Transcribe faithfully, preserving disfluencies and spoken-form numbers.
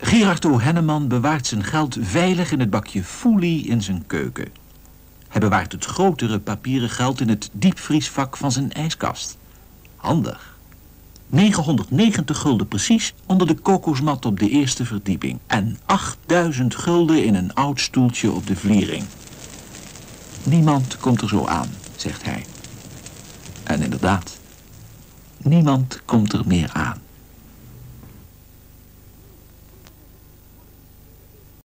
Gerard O. Henneman bewaart zijn geld veilig in het bakje foelie in zijn keuken. Hij bewaart het grotere papieren geld in het diepvriesvak van zijn ijskast. Handig. negenhonderdnegentig gulden precies onder de kokosmat op de eerste verdieping. En achtduizend gulden in een oud stoeltje op de vliering. Niemand komt er zo aan, zegt hij. En inderdaad, niemand komt er meer aan.